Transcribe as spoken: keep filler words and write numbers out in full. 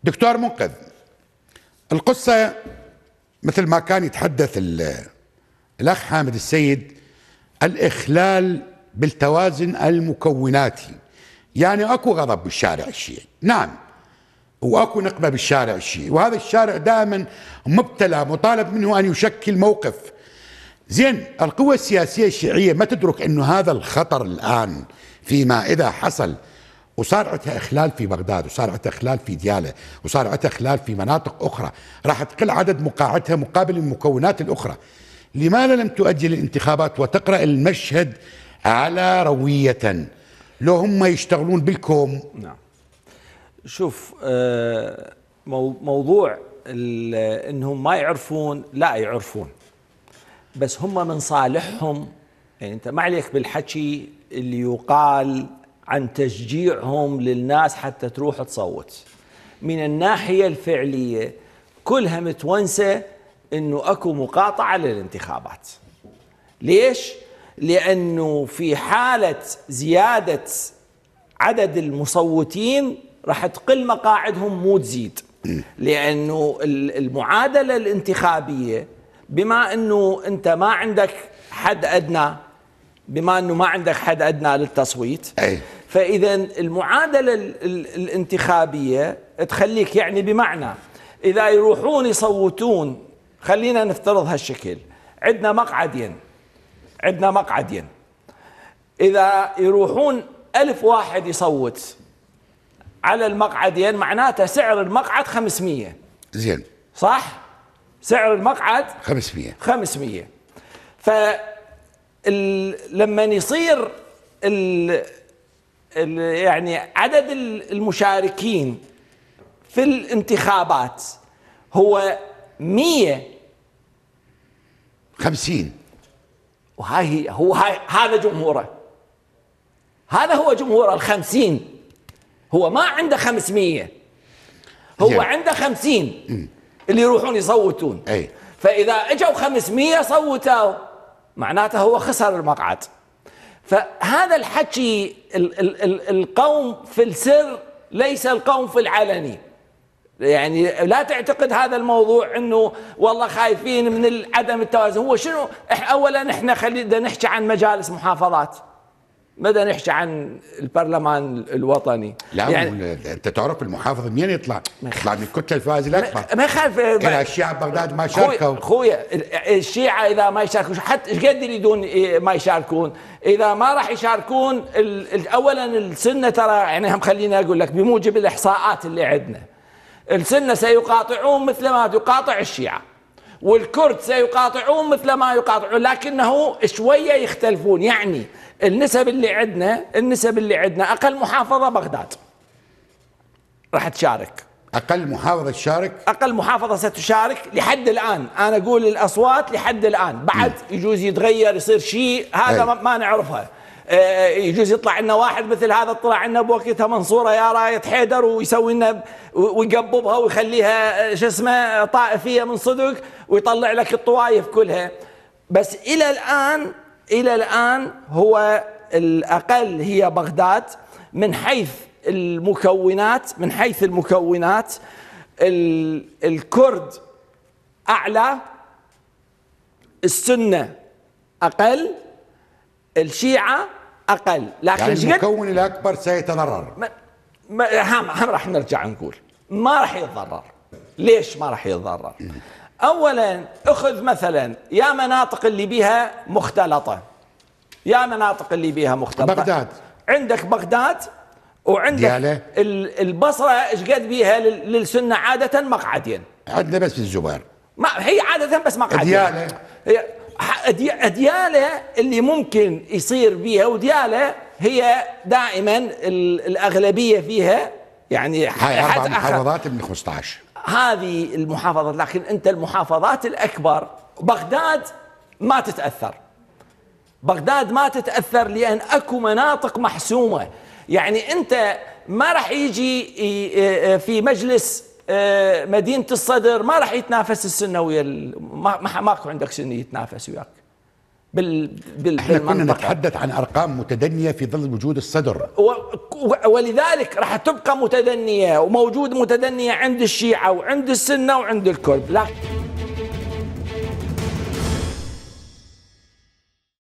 دكتور منقذ، القصة مثل ما كان يتحدث الأخ حامد السيد، الإخلال بالتوازن المكوناتي. يعني أكو غضب بالشارع الشيعي، نعم، وأكو نقمة بالشارع الشيعي، وهذا الشارع دائما مبتلى مطالب منه أن يشكل موقف. زين، القوى السياسية الشيعية ما تدرك أنه هذا الخطر الآن فيما إذا حصل، وصار عندها إخلال في بغداد، وصار عندها إخلال في ديالى، وصار عندها إخلال في مناطق أخرى، راح تقل عدد مقاعدها مقابل المكونات الأخرى. لماذا لم تؤجل الانتخابات وتقرأ المشهد على روية لو هم يشتغلون بالكوم؟ نعم. شوف، موضوع انهم ما يعرفون، لا يعرفون، بس هم من صالحهم. يعني انت ما عليك بالحكي اللي يقال عن تشجيعهم للناس حتى تروح تصوت. من الناحية الفعلية كلها متونسة انه اكو مقاطعة للانتخابات. ليش؟ لانه في حالة زيادة عدد المصوتين راح تقل مقاعدهم مو تزيد، لانه المعادلة الانتخابية بما انه انت ما عندك حد ادنى، بما انه ما عندك حد ادنى للتصويت، أي. فاذا المعادله الانتخابيه تخليك، يعني بمعنى اذا يروحون يصوتون، خلينا نفترض هالشكل، عندنا مقعدين عندنا مقعدين اذا يروحون ألف واحد يصوت على المقعدين، معناته سعر المقعد خمسمية. زين، صح؟ سعر المقعد خمسمية خمسمية. فلما يصير ال ال يعني عدد المشاركين في الانتخابات هو مية خمسين، وهاي هو هاي هذا جمهوره، هذا هو جمهور الخمسين. هو ما عنده خمسمية، هو زين. عنده خمسين م. اللي يروحون يصوتون. أي. فإذا اجوا خمسمية صوتوا، معناته هو خسر المقعد. فهذا الحكي ال ال ال القوم في السر ليس القوم في العلني. يعني لا تعتقد هذا الموضوع انه والله خايفين من عدم التوازن. هو شنو؟ اولا احنا خلينا نحكي عن مجالس محافظات، ماذا نحكي عن البرلمان الوطني. لا يعني انت تعرف المحافظ منين يطلع؟ يطلع من الكتله الفائزه الاكبر. ما يخالف، كان الشيعة ببغداد ما شاركوا. خويا الشيعة اذا ما يشاركون حتى ايش قد يريدون ما يشاركون؟ اذا ما راح يشاركون، اولا السنه ترى، يعني هم خليني اقول لك بموجب الاحصاءات اللي عندنا، السنه سيقاطعون مثل ما يقاطع الشيعة، والكرد سيقاطعون مثل ما يقاطعون، لكنه شويه يختلفون. يعني النسب اللي عندنا النسب اللي عندنا اقل محافظه بغداد راح تشارك، اقل محافظه تشارك، اقل محافظه ستشارك لحد الان. انا اقول الاصوات لحد الان، بعد يجوز يتغير يصير شيء هذا ما, ما نعرفها. آه يجوز يطلع لنا واحد مثل هذا طلع لنا بوقتها منصوره يا رايه حيدر ويسوي لنا ويقببها ويخليها شو اسمه طائفيه من صدق ويطلع لك الطوائف كلها. بس الى الان الى الان هو الاقل هي بغداد من حيث المكونات، من حيث المكونات الكرد اعلى، السنه اقل، الشيعة أقل. لكن يعني المكون الأكبر سيتضرر. ما ما هم, هم راح نرجع نقول ما راح يتضرر. ليش ما راح يتضرر؟ أولا أخذ مثلا يا مناطق اللي بيها مختلطة، يا مناطق اللي بيها مختلطة، بغداد، عندك بغداد وعندك ديالة. البصرة ايش قد بيها للسنة عادة مقعدين، عندنا بس في الزبير، ما هي عادة بس مقعدين. ديالة هي ديالة اللي ممكن يصير بيها، وديالة هي دائما الأغلبية فيها، يعني هاي أربع محافظات من خمسة عشر هذه المحافظات. لكن أنت المحافظات الأكبر بغداد ما تتأثر، بغداد ما تتأثر لأن أكو مناطق محسومة. يعني أنت ما راح يجي في مجلس مدينة الصدر ما راح يتنافس السنة ويا ما ماكو عندك سني يتنافس وياك، بال بال احنا كنا بالمنطقة. نتحدث عن ارقام متدنيه في ظل وجود الصدر، و... و- ولذلك راح تبقى متدنية وموجود متدنية عند الشيعة وعند السنة وعند الكرد. لا